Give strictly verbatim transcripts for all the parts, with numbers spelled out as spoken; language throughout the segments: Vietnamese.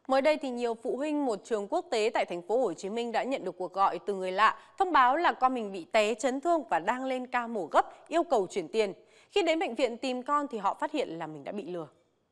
Mới đây thì nhiều phụ huynh một trường quốc tế tại thành phố Hồ Chí Minh đã nhận được cuộc gọi từ người lạ thông báo là con mình bị té chấn thương và đang lên ca mổ gấp, yêu cầu chuyển tiền. Khi đến bệnh viện tìm con thì họ phát hiện là mình đã bị lừa.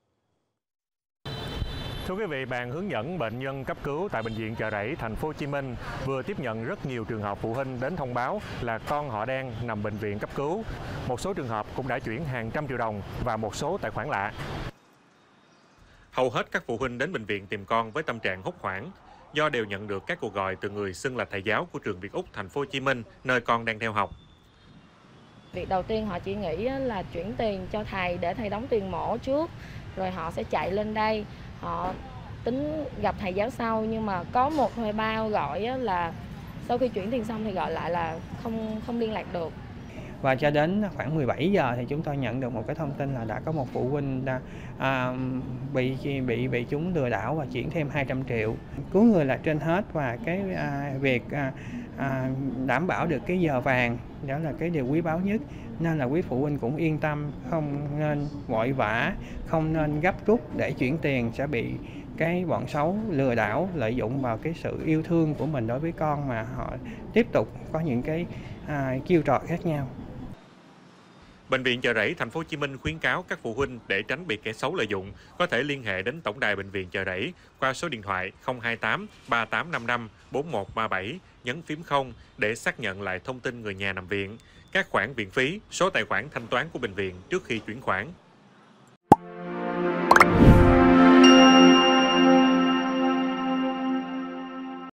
Thưa quý vị, ban hướng dẫn bệnh nhân cấp cứu tại bệnh viện Chợ Rẫy, thành phố Hồ Chí Minh vừa tiếp nhận rất nhiều trường hợp phụ huynh đến thông báo là con họ đang nằm bệnh viện cấp cứu. Một số trường hợp cũng đã chuyển hàng trăm triệu đồng và một số tài khoản lạ. Hầu hết các phụ huynh đến bệnh viện tìm con với tâm trạng hốt hoảng do đều nhận được các cuộc gọi từ người xưng là thầy giáo của trường Việt Úc, thành phố Hồ Chí Minh, nơi con đang theo học. Việc đầu tiên họ chỉ nghĩ là chuyển tiền cho thầy để thầy đóng tiền mổ trước, rồi họ sẽ chạy lên đây, họ tính gặp thầy giáo sau. Nhưng mà có một thuê bao gọi là sau khi chuyển tiền xong thì gọi lại là không không liên lạc được. Và cho đến khoảng mười bảy giờ thì chúng tôi nhận được một cái thông tin là đã có một phụ huynh đã, à, bị bị bị chúng lừa đảo và chuyển thêm hai trăm triệu. Cứu người là trên hết, và cái à, việc à, à, đảm bảo được cái giờ vàng đó là cái điều quý báu nhất. Nên là quý phụ huynh cũng yên tâm, không nên vội vã, không nên gấp rút để chuyển tiền, sẽ bị cái bọn xấu lừa đảo lợi dụng vào cái sự yêu thương của mình đối với con mà họ tiếp tục có những cái à, chiêu trò khác nhau. Bệnh viện Chợ Rẫy, thành phố Hồ Chí Minh khuyến cáo các phụ huynh để tránh bị kẻ xấu lợi dụng có thể liên hệ đến tổng đài bệnh viện Chợ Rẫy qua số điện thoại không hai tám ba tám năm năm bốn một ba bảy, nhấn phím không để xác nhận lại thông tin người nhà nằm viện, các khoản viện phí, số tài khoản thanh toán của bệnh viện trước khi chuyển khoản.